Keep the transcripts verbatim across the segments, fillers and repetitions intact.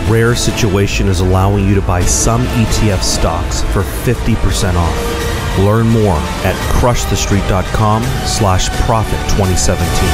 rare situation is allowing you to buy some E T F stocks for fifty percent off. Learn more at crush the street dot com slash profit twenty seventeen.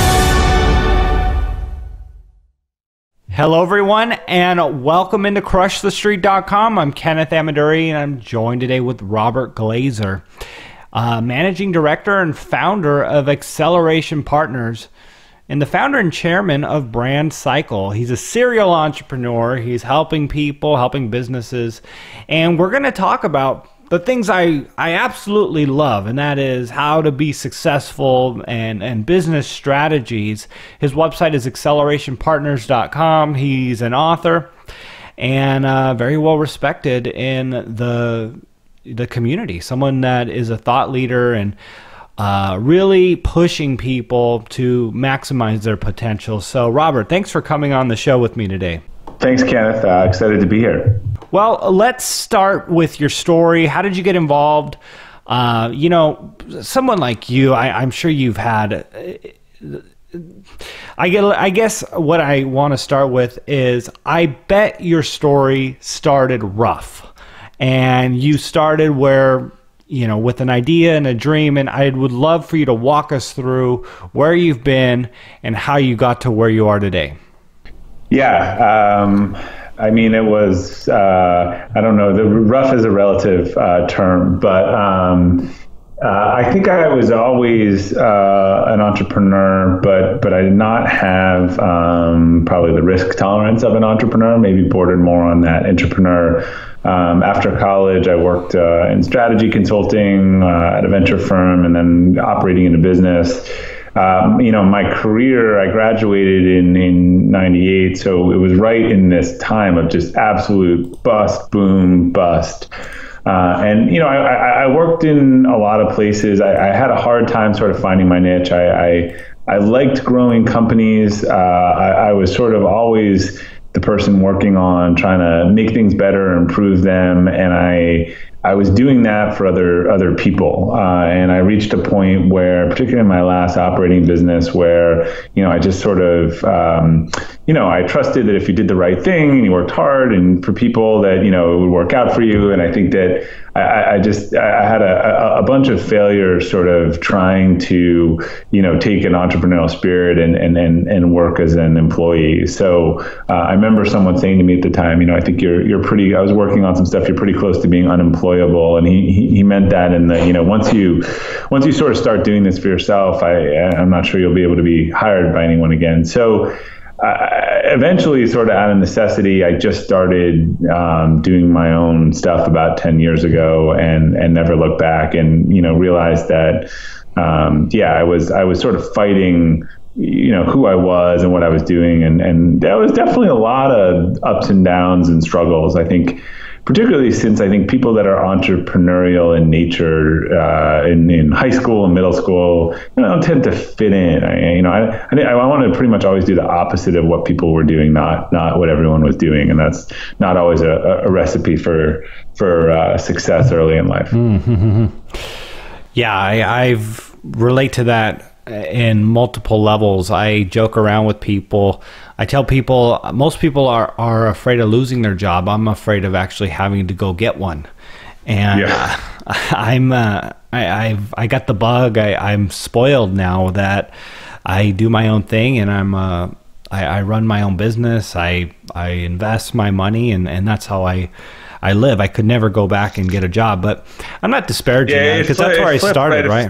Hello, everyone, and welcome into crush the street dot com. I'm Kenneth Amaduri, and I'm joined today with Robert Glazer, uh, Managing Director and Founder of Acceleration Partners, and the founder and chairman of Brand Cycle. He's a serial entrepreneur. He's helping people, helping businesses, and we're going to talk about the things I, I absolutely love, and that is how to be successful and, and business strategies. His website is acceleration partners dot com. He's an author and uh, very well respected in the, the community, someone that is a thought leader and uh, really pushing people to maximize their potential. So, Robert, thanks for coming on the show with me today. Thanks, Kenneth. Uh, excited to be here. Well, let's start with your story. How did you get involved? Uh, you know, someone like you, I, I'm sure you've had. I get. I guess what I want to start with is, I bet your story started rough, and you started where, you know, with an idea and a dream. And I would love for you to walk us through where you've been and how you got to where you are today. Yeah, um, I mean, it was, uh, I don't know, the rough is a relative uh, term, but um, uh, I think I was always uh, an entrepreneur, but but I did not have um, probably the risk tolerance of an entrepreneur, maybe bordered more on that entrepreneur. Um, after college, I worked uh, in strategy consulting uh, at a venture firm and then operating in a business. Um, you know, my career, I graduated in, in ninety-eight, so it was right in this time of just absolute bust, boom, bust. Uh, and, you know, I, I worked in a lot of places. I, I had a hard time sort of finding my niche. I, I, I liked growing companies. Uh, I, I was sort of always the person working on trying to make things better, improve them, and I I was doing that for other other people, uh, and I reached a point where, particularly in my last operating business, where you know I just sort of um, you know I trusted that if you did the right thing and you worked hard and for people that you know it would work out for you, and I think that I, I just I had a, a bunch of failures, sort of trying to you know take an entrepreneurial spirit and and and, and work as an employee. So uh, I remember someone saying to me at the time, you know, I think you're you're pretty. I was working on some stuff. You're pretty close to being unemployable. And he, he he meant that in the, you know, once you once you sort of start doing this for yourself, I, I'm not sure you'll be able to be hired by anyone again. So uh, eventually, sort of out of necessity, I just started um, doing my own stuff about ten years ago and, and never looked back and, you know, realized that, um, yeah, I was I was sort of fighting you know, who I was and what I was doing. And, and there was definitely a lot of ups and downs and struggles. I think, particularly since I think people that are entrepreneurial in nature uh, in, in high school and middle school, you know, don't tend to fit in. I, you know, I, I, I want to pretty much always do the opposite of what people were doing, not not what everyone was doing. And that's not always a, a recipe for, for uh, success early in life. Mm-hmm. Yeah, I I've relate to that in multiple levels. I joke around with people. I tell people, most people are, are afraid of losing their job. I'm afraid of actually having to go get one. And yeah. uh, I'm, uh, I, I've, I got the bug. I, I'm spoiled now that I do my own thing, and I'm, uh, I, I run my own business. I, I invest my money, and, and that's how I, I live. I could never go back and get a job, but I'm not disparaging yeah, that, because that's where I started, right?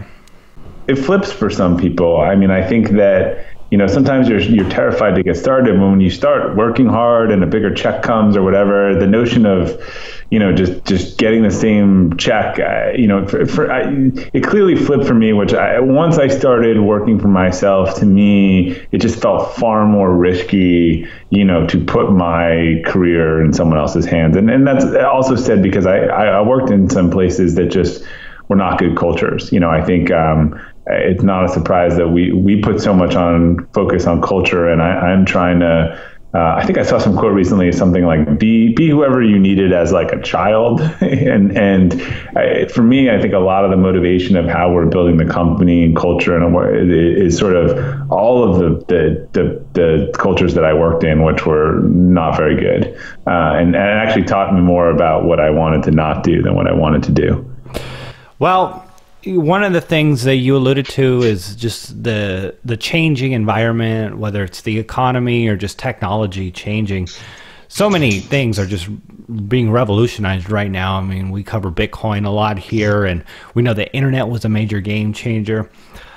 It flips for some people. I mean, I think that, you know, sometimes you're you're terrified to get started. When you start working hard and a bigger check comes or whatever, the notion of, you know, just just getting the same check, uh, you know, for, for I, it clearly flipped for me. Which I, once I started working for myself, to me, it just felt far more risky, you know, to put my career in someone else's hands. And and that's also said because I I worked in some places that just were not good cultures. You know, I think um, it's not a surprise that we we put so much on focus on culture, and I, I'm trying to uh, I think I saw some quote recently, something like be be whoever you needed as like a child. and and I, for me, I think a lot of the motivation of how we're building the company and culture and is sort of all of the the, the, the cultures that I worked in, which were not very good. Uh, and, and it actually taught me more about what I wanted to not do than what I wanted to do. Well, one of the things that you alluded to is just the the changing environment, whether it's the economy or just technology changing. So many things are just being revolutionized right now. I mean, we cover Bitcoin a lot here, and we know the internet was a major game changer.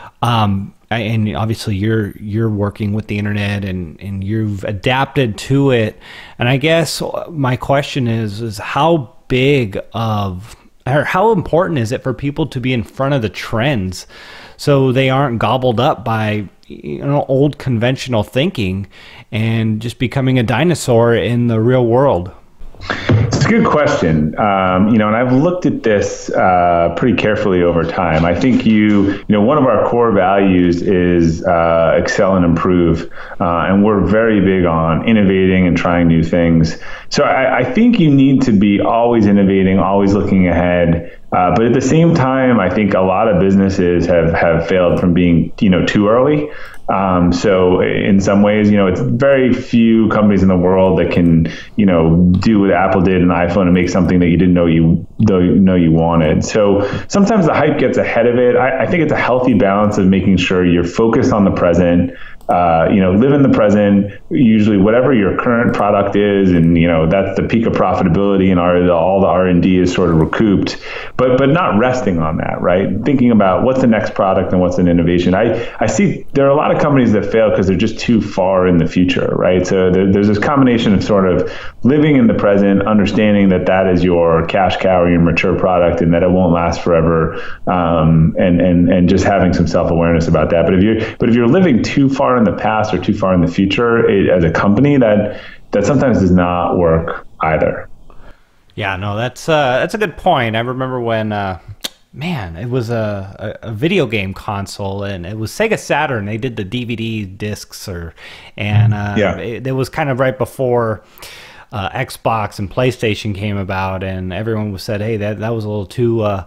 Um, and obviously, you're you're working with the internet, and, and you've adapted to it. And I guess my question is is how big of or how important is it for people to be in front of the trends so they aren't gobbled up by, you know, old conventional thinking and just becoming a dinosaur in the real world? It's a good question. Um, you know, and I've looked at this uh, pretty carefully over time. I think you, you know, one of our core values is uh, excel and improve, uh, and we're very big on innovating and trying new things. So I, I think you need to be always innovating, always looking ahead. Uh, but at the same time, I think a lot of businesses have, have failed from being, you know, too early. Um, so in some ways, you know, it's very few companies in the world that can, you know, do what Apple did in the iPhone and make something that you didn't know you know you wanted. So sometimes the hype gets ahead of it. I, I think it's a healthy balance of making sure you're focused on the present. Uh, you know, live in the present, usually whatever your current product is, and, you know, that's the peak of profitability, and our, the, all the R and D is sort of recouped, but but not resting on that, right? Thinking about what's the next product and what's an innovation. I, I see there are a lot of companies that fail because they're just too far in the future, right? So there, there's this combination of sort of living in the present, understanding that that is your cash cow or your mature product and that it won't last forever, um, and, and, and just having some self-awareness about that. But if you're, but if you're living too far in the past or too far in the future, it, as a company, that that sometimes does not work either. Yeah, no, that's uh, that's a good point. I remember when, uh, man, it was a, a, a video game console, and it was Sega Saturn. They did the D V D discs, or and uh, yeah. it, it was kind of right before uh, Xbox and PlayStation came about, and everyone was said, hey, that that was a little too. Uh,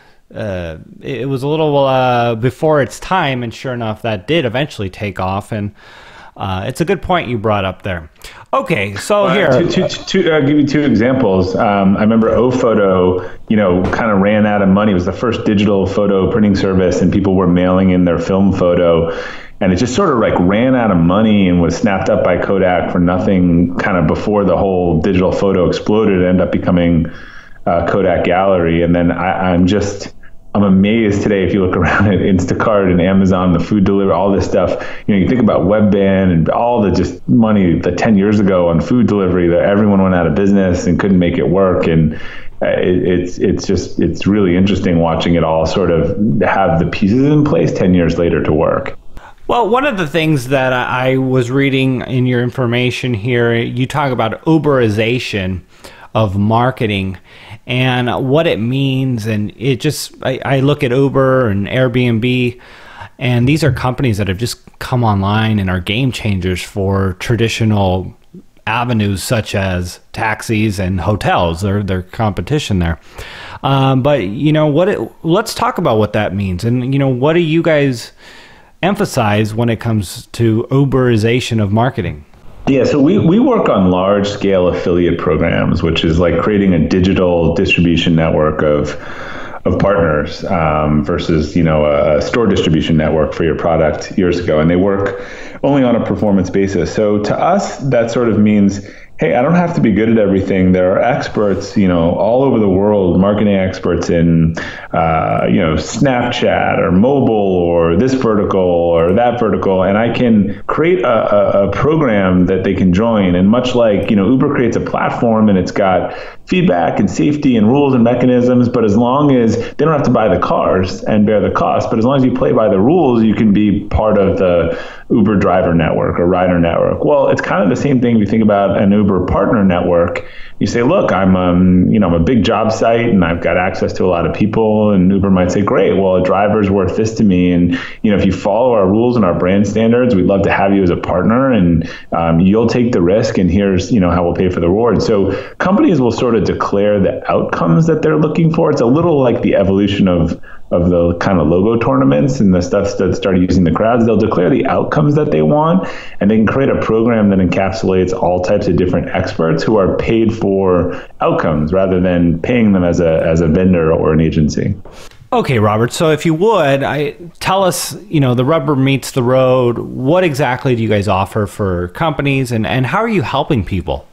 Uh, it was a little uh, before its time, and sure enough, that did eventually take off. And uh, it's a good point you brought up there. Okay, so well, here, to, to, to, I'll give you two examples. Um, I remember O Photo, you know, kind of ran out of money. It was the first digital photo printing service, and people were mailing in their film photo. And it just sort of like ran out of money and was snapped up by Kodak for nothing kind of before the whole digital photo exploded. It ended up becoming uh, Kodak Gallery. And then I, I'm just, I'm amazed today if you look around at Instacart and Amazon, the food delivery, all this stuff. You know, you think about Webban and all the just money that ten years ago on food delivery that everyone went out of business and couldn't make it work. And it, it's it's just it's really interesting watching it all sort of have the pieces in place ten years later to work. Well, one of the things that I was reading in your information here, you talk about Uberisation of marketing and what it means. And it just, I, I look at Uber and Airbnb, and these are companies that have just come online and are game changers for traditional avenues such as taxis and hotels. They're their competition there. Um, but, you know, what? It, let's talk about what that means. And, you know, what do you guys emphasize when it comes to Uberization of marketing? Yeah, so we, we work on large scale affiliate programs, which is like creating a digital distribution network of of partners um, versus, you know, a, a store distribution network for your product years ago. And they work only on a performance basis. So to us, that sort of means, hey, I don't have to be good at everything. There are experts, you know, all over the world, marketing experts in, uh, you know, Snapchat or mobile or this vertical or that vertical. And I can create a, a, a program that they can join. And much like, you know, Uber creates a platform and it's got feedback and safety and rules and mechanisms, but as long as they don't have to buy the cars and bear the cost, but as long as you play by the rules, you can be part of the Uber driver network or rider network. Well, it's kind of the same thing if you think about an Uber partner network. You say, look, I'm um, you know, I'm a big job site and I've got access to a lot of people, and Uber might say, great, well, a driver's worth this to me, and you know, if you follow our rules and our brand standards, we'd love to have you as a partner, and um, you'll take the risk, and here's, you know, how we'll pay for the reward. So companies will sort of declare the outcomes that they're looking for. It's a little like the evolution of of the kind of logo tournaments and the stuff that started using the crowds. They'll declare the outcomes that they want, and they can create a program that encapsulates all types of different experts who are paid for outcomes rather than paying them as a as a vendor or an agency. Okay, Robert. So if you would, I tell us, you know, the rubber meets the road. What exactly do you guys offer for companies, and, and how are you helping people?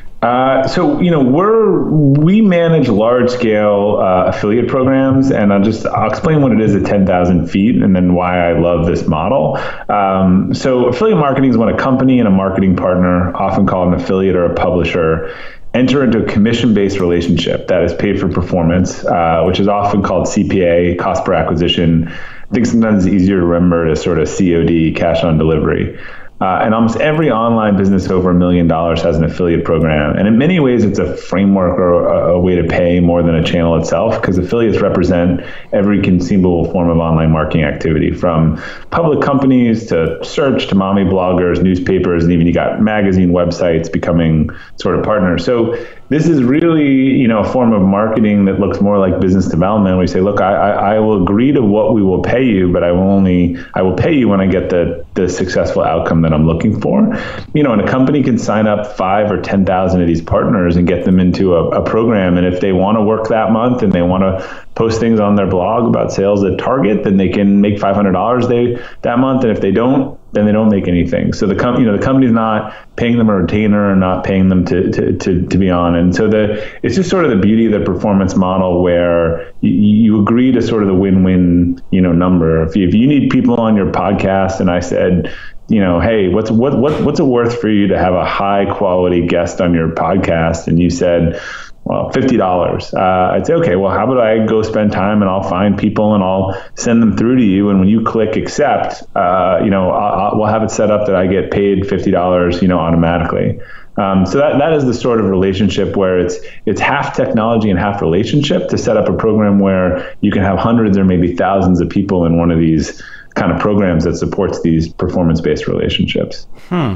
Uh, so, you know, we're, we manage large scale uh, affiliate programs, and I'll just, I'll explain what it is at ten thousand feet and then why I love this model. Um, so affiliate marketing is when a company and a marketing partner, often called an affiliate or a publisher, enter into a commission-based relationship that is paid for performance, uh, which is often called C P A, cost per acquisition. I think sometimes it's easier to remember as sort of C O D, cash on delivery. Uh, and almost every online business over a million dollars has an affiliate program. And in many ways, it's a framework or a, a way to pay more than a channel itself, because affiliates represent every conceivable form of online marketing activity, from public companies to search to mommy bloggers, newspapers, and even you got magazine websites becoming sort of partners. So this is really, you know, a form of marketing that looks more like business development. We say, look, I, I, I will agree to what we will pay you, but I will only, I will pay you when I get the, the successful outcome that I'm looking for. You know, and a company can sign up five or ten thousand of these partners and get them into a, a program. And if they want to work that month and they want to post things on their blog about sales at Target, then they can make five hundred dollars they, that month. And if they don't, then they don't make anything. So the com- you know, the company's not paying them a retainer and not paying them to, to, to, to be on. And so the it's just sort of the beauty of the performance model, where you, you agree to sort of the win-win, you know, number. If you, if you need people on your podcast, and I said, you know, hey, what's what what what's it worth for you to have a high quality guest on your podcast? And you said, well, fifty dollars. Uh, I'd say, okay, well, how about I go spend time and I'll find people and I'll send them through to you. And when you click accept, uh, you know, I'll, we'll have it set up that I get paid fifty dollars, you know, automatically. Um, so that, that is the sort of relationship where it's it's half technology and half relationship to set up a program where you can have hundreds or maybe thousands of people in one of these kind of programs that supports these performance-based relationships. Hmm.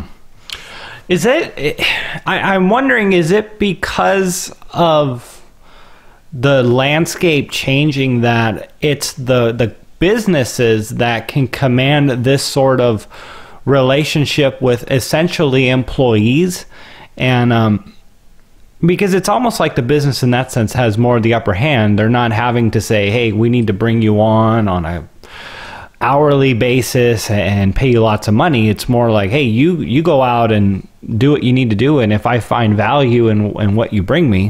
Is it, I, I'm wondering, is it because of the landscape changing that it's the, the businesses that can command this sort of relationship with essentially employees? And um, because it's almost like the business in that sense has more of the upper hand. They're not having to say, hey, we need to bring you on on a hourly basis and pay you lots of money. It's more like, hey, you you go out and do what you need to do, and if I find value in, in what you bring me,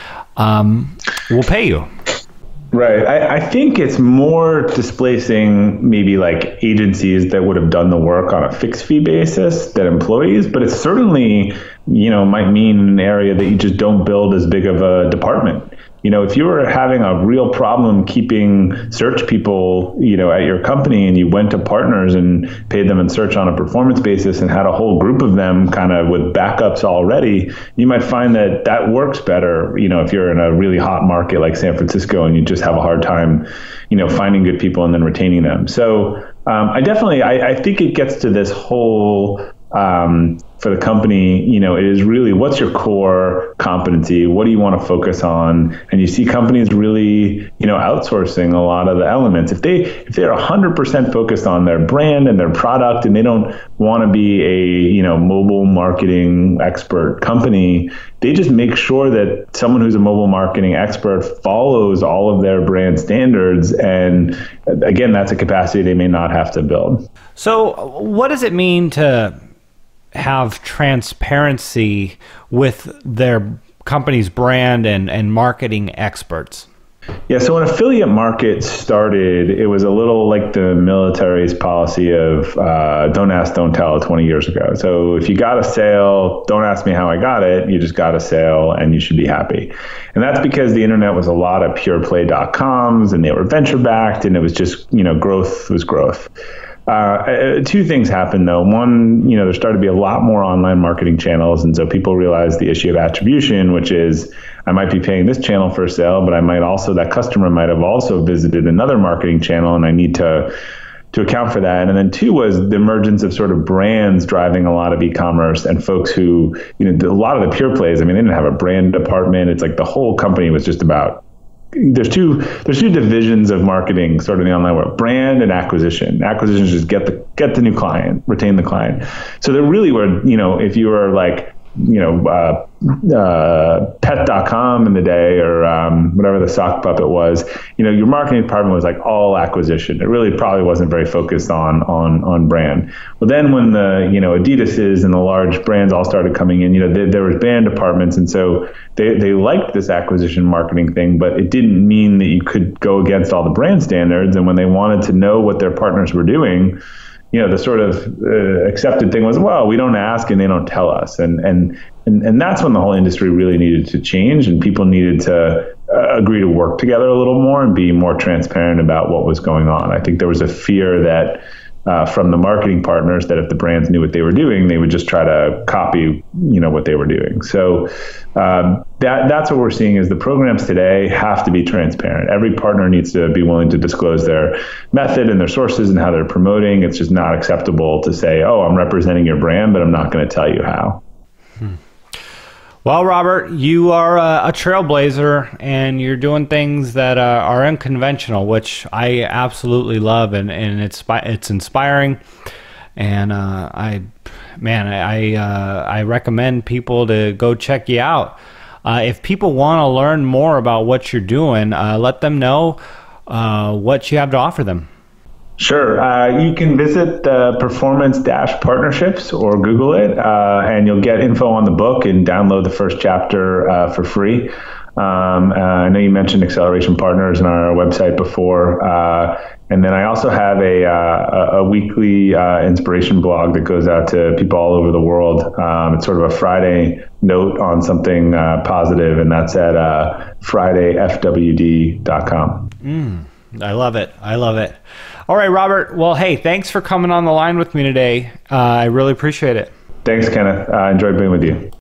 um, we'll pay you. Right. I, I think it's more displacing maybe like agencies that would have done the work on a fixed fee basis than employees, but it certainly, you know, might mean an area that you just don't build as big of a department. You know, if you were having a real problem keeping search people, you know, at your company, and you went to partners and paid them in search on a performance basis and had a whole group of them kind of with backups already, you might find that that works better, you know, if you're in a really hot market like San Francisco and you just have a hard time, you know, finding good people and then retaining them. So um, I definitely, I, I think it gets to this whole um, for the company, you know, it is really, what's your core competency? What do you want to focus on? And you see companies really, you know, outsourcing a lot of the elements. If they, if they're one hundred percent focused on their brand and their product, and they don't want to be a, you know, mobile marketing expert company, they just make sure that someone who's a mobile marketing expert follows all of their brand standards. And again, that's a capacity they may not have to build. So what does it mean to have transparency with their company's brand and, and marketing experts? Yeah, so when affiliate markets started, it was a little like the military's policy of uh, don't ask, don't tell twenty years ago. So if you got a sale, don't ask me how I got it. You just got a sale and you should be happy. And that's because the internet was a lot of pure play dot coms and they were venture backed and it was just, you know, growth was growth. Uh, two things happened though. One, you know, there started to be a lot more online marketing channels. And so people realized the issue of attribution, which is I might be paying this channel for a sale, but I might also, that customer might have also visited another marketing channel and I need to to account for that. And then two was the emergence of sort of brands driving a lot of e-commerce and folks who, you know, a lot of the pure plays, I mean, they didn't have a brand department. It's like the whole company was just about There's two there's two divisions of marketing sort of in the online world: brand and acquisition. Acquisition is just get the get the new client, retain the client. So there really were, you know, if you were like, you know, uh, uh, pet dot com in the day or um, whatever the sock puppet was, you know, your marketing department was like all acquisition. It really probably wasn't very focused on on on brand. Well, then when the, you know, Adidas's and the large brands all started coming in, you know, there, there was brand departments. And so they, they liked this acquisition marketing thing, but it didn't mean that you could go against all the brand standards. And when they wanted to know what their partners were doing, you know, the sort of uh, accepted thing was, well, we don't ask and they don't tell us. And, and, and, and that's when the whole industry really needed to change and people needed to uh, agree to work together a little more and be more transparent about what was going on. I think there was a fear that uh, from the marketing partners that if the brands knew what they were doing, they would just try to copy, you know, what they were doing. So um, that that's what we're seeing is the programs today have to be transparent. Every partner needs to be willing to disclose their method and their sources and how they're promoting. It's just not acceptable to say, oh, I'm representing your brand, but I'm not going to tell you how. Hmm. Well, Robert, you are a, a trailblazer and you're doing things that uh, are unconventional, which I absolutely love, and, and it's it's inspiring. And uh, I, man, I I, uh, I recommend people to go check you out. Uh, if people want to learn more about what you're doing, uh, let them know uh, what you have to offer them. Sure. Uh, you can visit uh, Performance Dash Partnerships or Google it, uh, and you'll get info on the book and download the first chapter uh, for free. Um, uh, I know you mentioned Acceleration Partners on our website before. Uh, and then I also have a, uh, a weekly uh, inspiration blog that goes out to people all over the world. Um, it's sort of a Friday note on something uh, positive, and that's at uh, friday f w d dot com. Mm, I love it. I love it. All right, Robert. Well, hey, thanks for coming on the line with me today. Uh, I really appreciate it. Thanks, Kenneth. I uh, enjoyed being with you.